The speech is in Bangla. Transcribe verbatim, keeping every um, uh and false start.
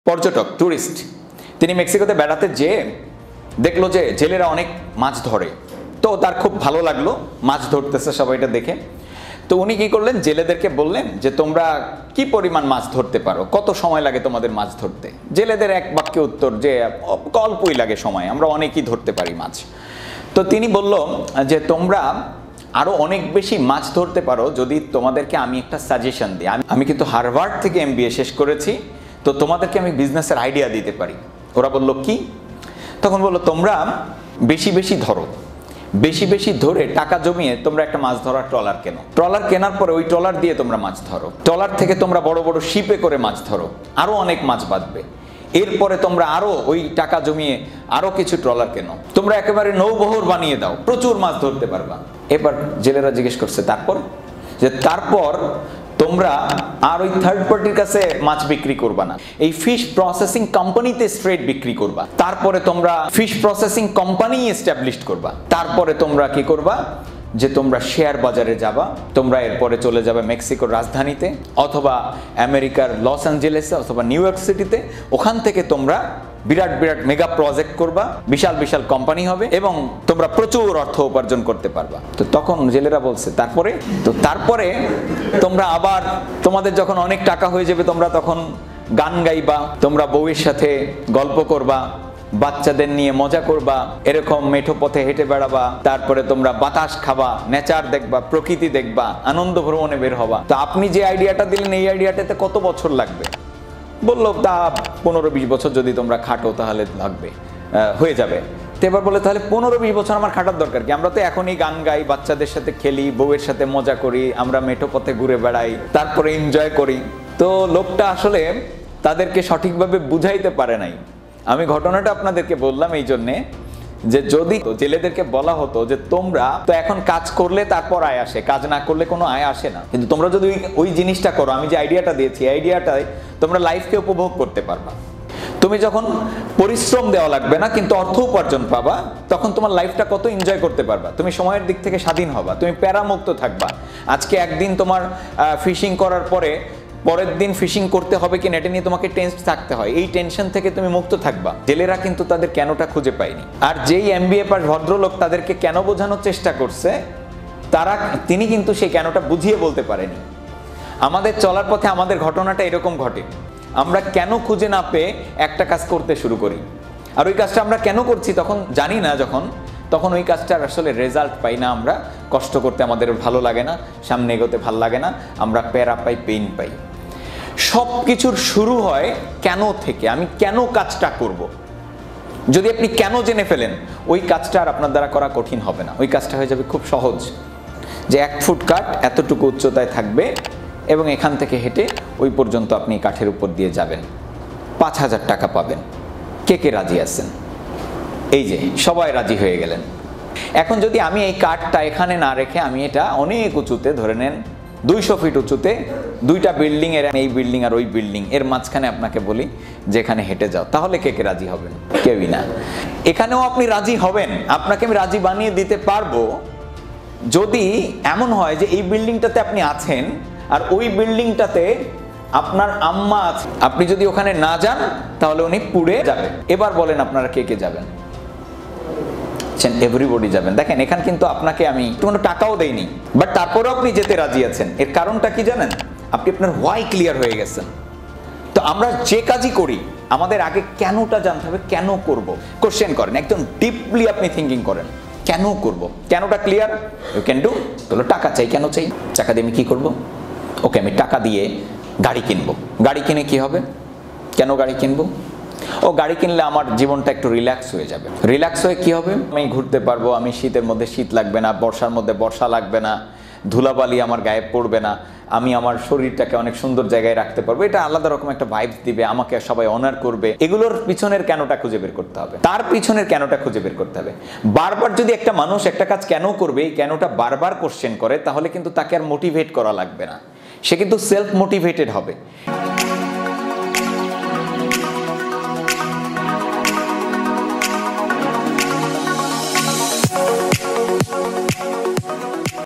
পর্যটক টুরিস্ট তিনি মেক্সিকোতে বেড়াতে যেয়ে দেখলো যে জেলেরা অনেক মাছ ধরে, তো তার খুব ভালো লাগলো মাছ ধরতেছে সবাই এটা দেখে। তো উনি কি করলেন, জেলেদেরকে বললেন যে তোমরা কি পরিমাণ মাছ ধরতে পারো, কত সময় লাগে তোমাদের মাছ ধরতে। জেলেদের এক বাক্যে উত্তর যে অল্পই লাগে সময়, আমরা অনেকই ধরতে পারি মাছ। তো তিনি বলল যে তোমরা আরো অনেক বেশি মাছ ধরতে পারো যদি তোমাদেরকে আমি একটা সাজেশন দিই। আমি কিন্তু হার্ভার্ড থেকে এমবিএ শেষ করেছি, তো তোমাদেরকে আমি বিজনেসের আইডিয়া দিতে পারি। ওরা বলল কি? তখন বললো তোমরা বেশি বেশি ধরো, বেশি বেশি ধরে টাকা জমিয়ে তোমরা একটা মাছ ধরার ট্রলার কেনো। ট্রলার কেনার পরে ওই ট্রলার দিয়ে তোমরা মাছ ধরো, ট্রলার থেকে তোমরা বড় বড় শিপে করে মাছ ধরো, আরো অনেক মাছ বাঁধবে। এরপরে তোমরা আরো ওই টাকা জমিয়ে আরো কিছু ট্রলার কেনো, তোমরা একেবারে নৌবহর বানিয়ে দাও, প্রচুর মাছ ধরতে পারবা। এবার জেলেরা জিজ্ঞেস করছে তারপর, যে তারপর তোমরা আর ওই থার্ড পার্টির কাছে মাছ বিক্রি করবা না, এই ফিশ প্রসেসিং কোম্পানিতে স্ট্রেট বিক্রি করবা। তারপরে তোমরা ফিশ প্রসেসিং কোম্পানি এস্টাবলিশ করবা। তারপরে তোমরা কি করবা, যে তোমরা শেয়ার বাজারে যাবা, তোমরা এরপরে চলে যাবে মেক্সিকোর রাজধানীতে অথবা আমেরিকার লস অ্যাঞ্জেলেসে অথবা নিউ ইয়র্ক সিটিতে। ওখান থেকে তোমরা বিরাট বিরাট মেগা প্রজেক্ট করবা, বিশাল বিশাল কোম্পানি হবে এবং তোমরা প্রচুর অর্থ উপার্জন করতে পারবা। তো তখন জেলেরা বলছে তারপরে, তো তারপরে তোমরা আবার তোমাদের যখন অনেক টাকা হয়ে যাবে তোমরা তখন গান গাইবা, তোমরা বউয়ের সাথে গল্প করবা, বাচ্চাদের নিয়ে মজা করবা, এরকম মেঠো পথে হেঁটে বেড়াবা, তারপরে তোমরা বাতাস খাবা, নেচার দেখবা, প্রকৃতি দেখবা, আনন্দ ভ্রমণে বের হবা। তো আপনি যে আইডিয়াটা দিলেন এই আইডিয়াটাতে কত বছর লাগবে? বললো তা পনেরো বিশ বছর যদি তোমরা খাটো তাহলে লাগবে, হয়ে যাবে। তো এবার বলে তাহলে পনেরো বিশ বছর আমার খাটার দরকার কি? আমরা তো এখনই গান গাই, বাচ্চাদের সাথে খেলি, বউয়ের সাথে মজা করি, আমরা মেঠো পথে ঘুরে বেড়াই, তারপরে এনজয় করি। তো লোকটা আসলে তাদেরকে সঠিকভাবে বুঝাইতে পারে নাই। আমি ঘটনাটা আপনাদেরকে বললাম এই জন্যে যে যদি জেলেদেরকে বলা হতো যে তোমরা তো এখন কাজ করলে তারপর আয় আসে, কাজ না করলে কোনো আয় আসে না, কিন্তু তোমরা যদি ওই জিনিসটা করো, আমি যে আইডিয়াটা দিয়েছি আইডিয়াটায় তোমরা লাইফকে উপভোগ করতে পারবা। তুমি যখন পরিশ্রম দেওয়া লাগবে না কিন্তু অর্থ উপার্জন পাবা, তখন তোমার লাইফটা কত এনজয় করতে পারবা। তুমি সময়ের দিক থেকে স্বাধীন হবা, তুমি প্যারামুক্ত থাকবা। আজকে একদিন তোমার ফিশিং করার পরে পরের দিন ফিশিং করতে হবে কি নেটে নিয়ে তোমাকে টেন্স থাকতে হয়, এই টেনশন থেকে তুমি মুক্ত থাকবা। জেলেরা কিন্তু তাদের কেনটা খুঁজে পায়নি। আর যেই এমবিএ পাস ভদ্রলোক তাদেরকে কেন বোঝানোর চেষ্টা করছে, তারা তিনি কিন্তু সেই কেনটা বুঝিয়ে বলতে পারেনি। আমাদের চলার পথে আমাদের ঘটনাটা এরকম ঘটে, আমরা কেন খুঁজে না পেয়ে একটা কাজ করতে শুরু করি, আর ওই কাজটা আমরা কেন করছি তখন জানি না, যখন তখন ওই কাজটার আসলে রেজাল্ট পাই না, আমরা কষ্ট করতে আমাদের ভালো লাগে না, সামনে এগোতে ভালো লাগে না, আমরা প্যারা পাই, পেইন পাই। সব কিছুর শুরু হয় কেন থেকে, আমি কেন কাজটা করব। যদি আপনি কেন জেনে ফেলেন, ওই কাজটা আর আপনার দ্বারা করা কঠিন হবে না, ওই কাজটা হয়ে যাবে খুব সহজ। যে এক ফুট কাঠ এতটুকু উচ্চতায় থাকবে এবং এখান থেকে হেঁটে ওই পর্যন্ত আপনি কাঠের উপর দিয়ে যাবেন, পাঁচ হাজার টাকা পাবেন। কে কে রাজি আছেন? এই যে সবাই রাজি হয়ে গেলেন। এখন যদি আমি এই কাঠটা এখানে না রেখে আমি এটা অনেক উঁচুতে, ধরে নেন দুইশো ফিট উঁচুতে, দুইটা বিল্ডিং এর, এই বিল্ডিং আর ওই বিল্ডিং এর মাঝখানে আপনাকে বলি যেখানে হেঁটে যাও, তাহলে কে কে রাজি হবেন? কেউই না। এখানেও আপনি রাজি হবেন, আপনাকে আমি রাজি বানিয়ে দিতে পারবো যদি এমন হয় যে এই বিল্ডিংটাতে আপনি আছেন আর ওই বিল্ডিংটাতে আপনার আম্মা আছে, আপনি যদি ওখানে না যান তাহলে উনি পুড়ে যাবে। এবার বলেন আপনারা কে কে যাবেন? এভরিবডি যাবেন। দেখেন এখানে কিন্তু আপনাকে আমি কোনো টাকাও দেইনি, বাট তারপরেও আপনি যেতে রাজি আছেন। এর কারণটা কি জানেন? আপনি আপনার হোয়াই ক্লিয়ার হয়ে গেছেন। তো আমরা যে কাজই করি আমাদের আগে কেনটা জানতে হবে, কেন করব। কোশ্চেন করেন, একদম ডিপলি আপনি থিঙ্কিং করেন, কেন করব। কেনটা ক্লিয়ার, ইউ ক্যান ডু। তাহলে টাকা চাই, কেন চাই? টাকা দিয়ে আমি কি করব? ওকে, আমি টাকা দিয়ে গাড়ি কিনবো। গাড়ি কিনে কি হবে? কেন গাড়ি কিনবো? ও গাড়ি কিনলে আমার জীবনটা একটু রিল্যাক্স হয়ে যাবে। রিল্যাক্স হয়ে কি হবে? আমি ঘুরতে পারবো, আমি শীতের মধ্যে শীত লাগবে না, বর্ষার মধ্যে বর্ষা লাগবে না, ধুলাবালি আমার গায়ে পড়বে না, আমি আমার শরীরটাকে অনেক সুন্দর জায়গায় রাখতে পারবো। এটা আলাদা রকম একটা ভাইবস দিবে, আমাকে সবাই অনার করবে। এগুলোর পিছনের কেনটা খুঁজে বের করতে হবে, তার পিছনের কেনটা খুঁজে বের করতে হবে। বারবার যদি একটা মানুষ একটা কাজ কেন করবে এই কেনটা বারবার কোশ্চেন করে, তাহলে কিন্তু তাকে আর মোটিভেট করা লাগবে না, সে কিন্তু সেলফ মোটিভেটেড হবে।